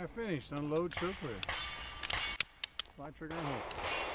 got finished. Unload, show clear. Fly trigger and hold.